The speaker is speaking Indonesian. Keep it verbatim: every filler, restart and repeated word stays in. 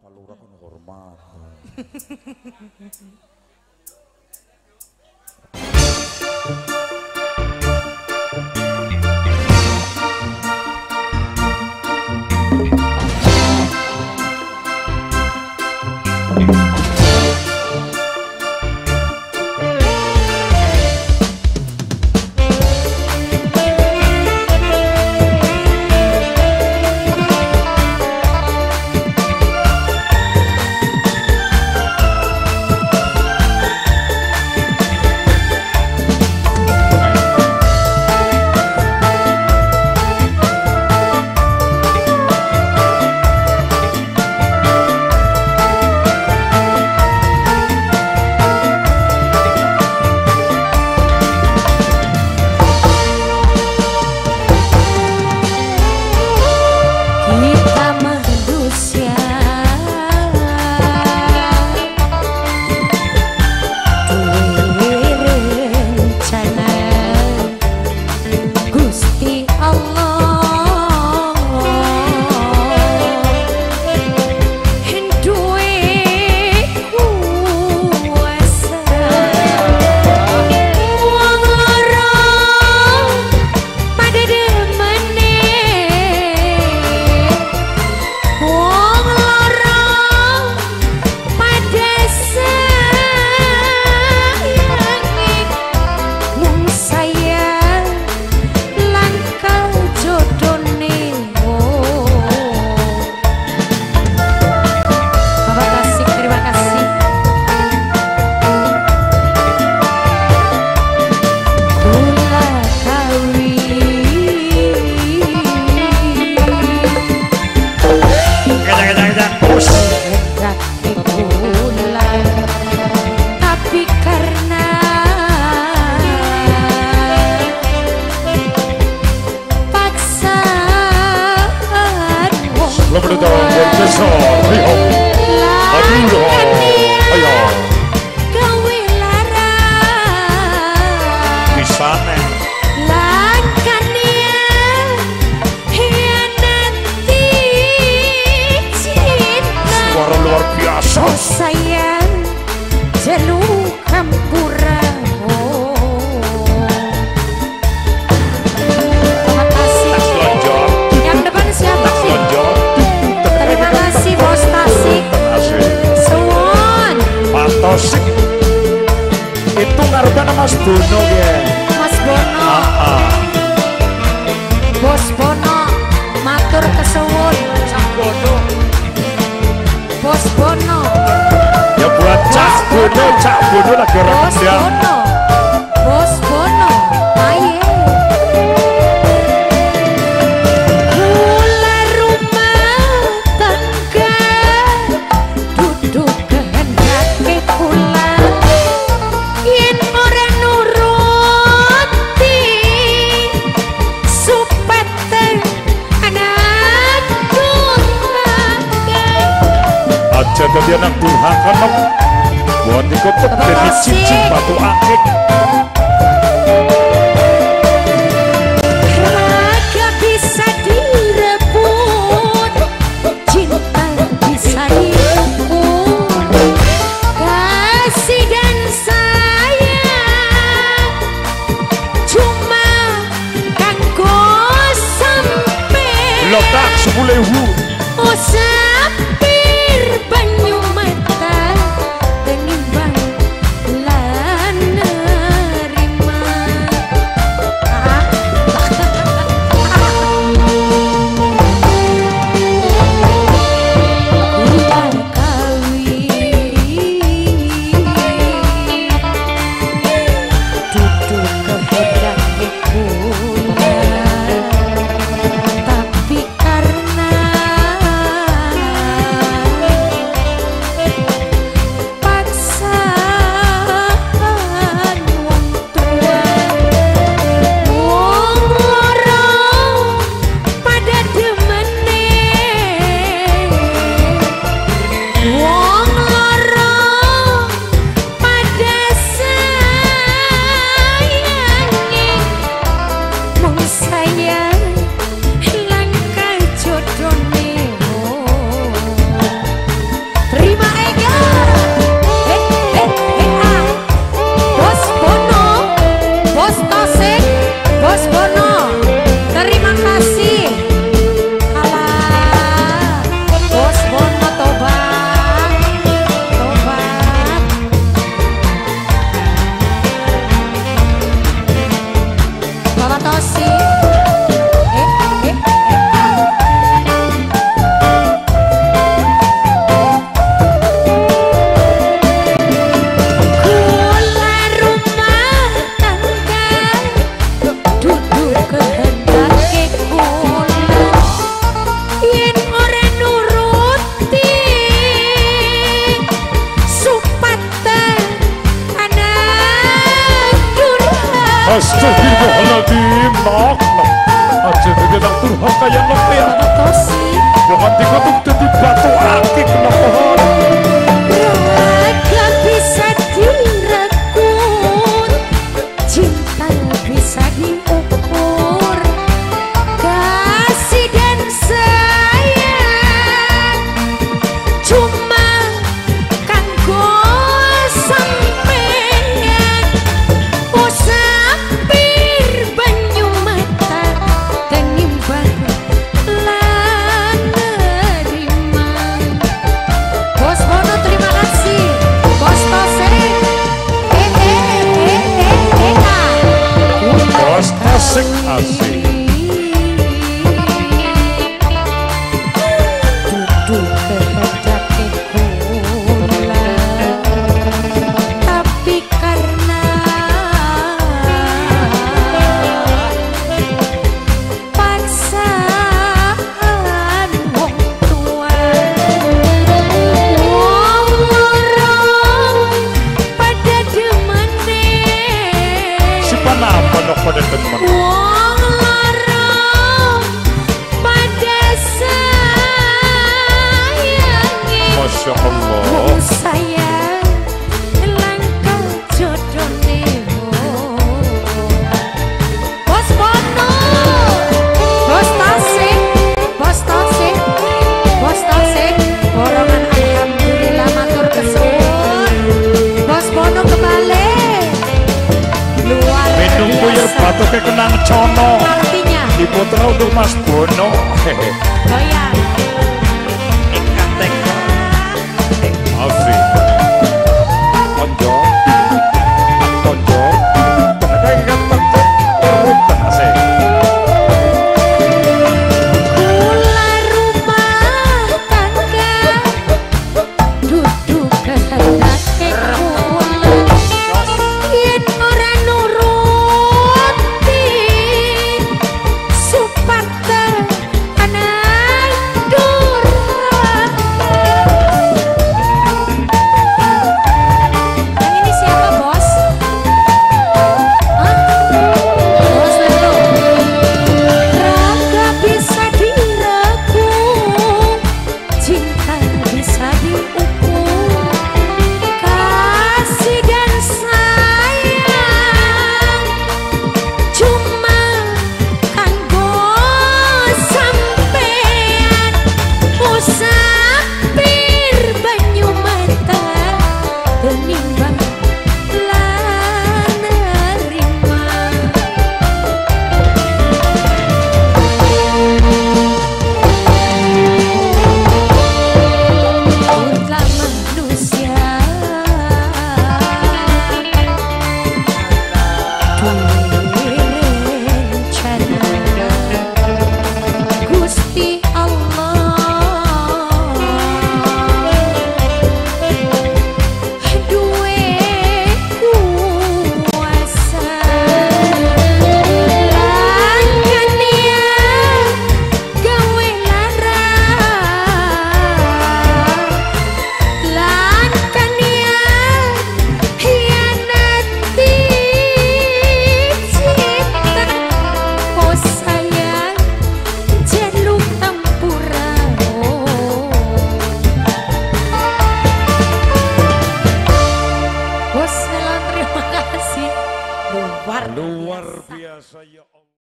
Kalurah kan hormat. Itu ngaruhnya Mas Bono ya. Mas Bono. Ah, ah. Bos Bono, matur kesuwun. Cak Bono. Bos Bono. Ya buat Cak Bono, Cak Bono lagi orang Bos Bono. Bos Bono. Ayo. Jaga dia nang durhaka nom buat dikopet dari cincin batu akik raga bisa direbut, cinta bisa direbut, kasih dan sayang cuma kanggo sampe lotak sepuluh ewu oh sampir banyu mata tenimbang lan nerima ulang kawin duduk kehedak kula tapi karena nok nok aja dadi nang durhaka yang lepet Tosi bukan dikutuk dadi batu akik nang pohon Raga bisa direkut Cinta bisa diukur Kasih dan sayang Cuma kanggo sampeyan Usapir banyu mata Tenimbang lan nerimang Bos Bono terima kasih Bos Tose Eh eh eh eh eh ah bos asik asik Duduk kehendake kula Tapi karena paksaan wong tua Wong loro pada demene si panapa nok pada temen Wong loro pada sayangi Masya Allah Wong sayang langkah jodohne Bos Bono Bos Tasik Bos Tasik Bos Tasik Borongan alhamdulillah matur kesuwun Bos Bono kembali luar minum buyur biasa batu ke kenang cono artinya diputra untuk Mas Bono hehe